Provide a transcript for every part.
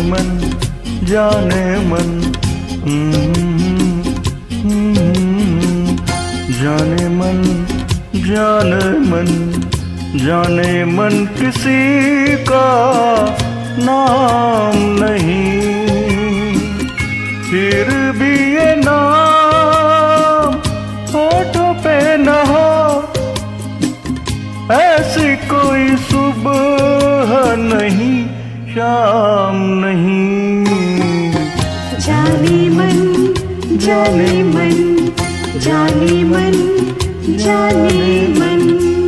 मन जाने मन, जाने मन जाने मन, जाने मन किसी का नाम नहीं, फिर भी ये नाम होठों पे न हो, ऐसी कोई सुबह नहीं शाम नहीं। जाने मन जाने मन, जाने मन जाने मन।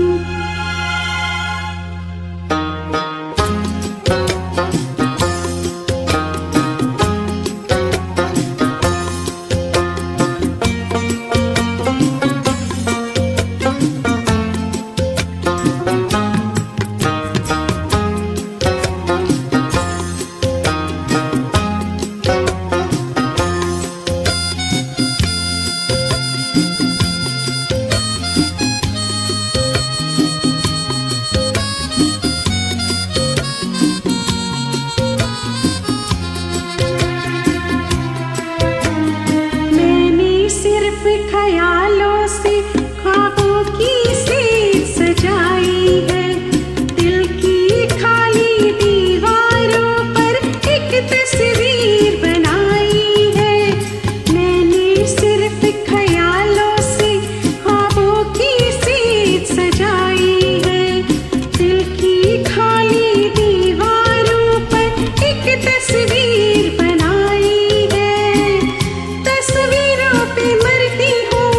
ख्यालों से ख्वाबों की सेज सजाई है, दिल की खाली दीवारों पर एक तस्वीर बनाई है। मैंने सिर्फ ख्यालों से ख्वाबों की सेज सजाई है, दिल की खाली दीवारों पर एक तस्वीर बनाई है। तस्वीरों पे मरती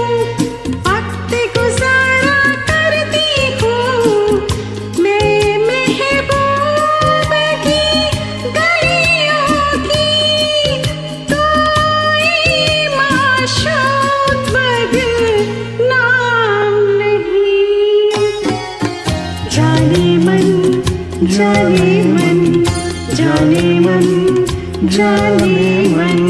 जाने मन जाने मन जाने मन।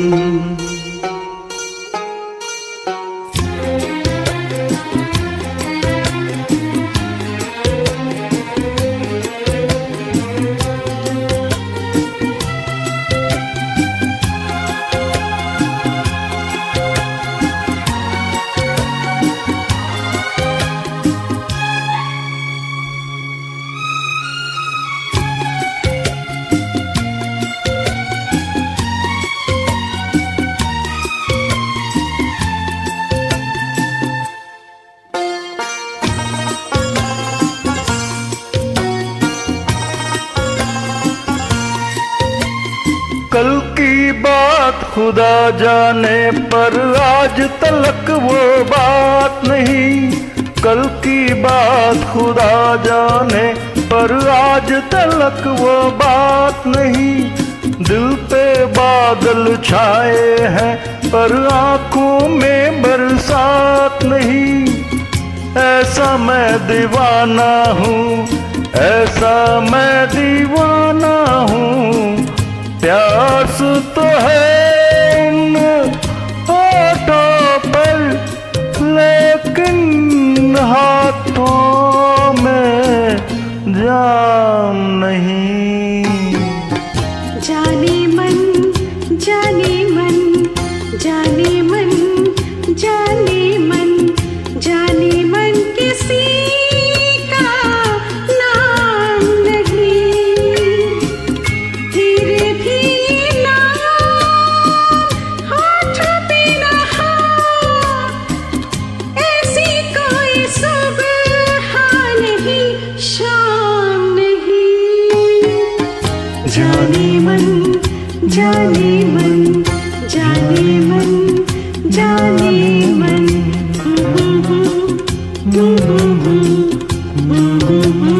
कल की बात खुदा जाने पर आज तलक वो बात नहीं, कल की बात खुदा जाने पर आज तलक वो बात नहीं। दिल पे बादल छाए हैं पर आंखों में बरसात नहीं, ऐसा मैं दीवाना हूँ, ऐसा मैं दीवाना हूँ। प्यास तो है इन होठों पर लेकिन हाथों में जाम नहीं। जाने मन जाने मन, जाने मन जाने मन, जाने मन किसी का नाम नहीं, फिर भी नाम होठों पे न हो, ऐसी कोई सुबह नहीं शाम नहीं। जाने मन जाने मन, जाने मन जाने मन।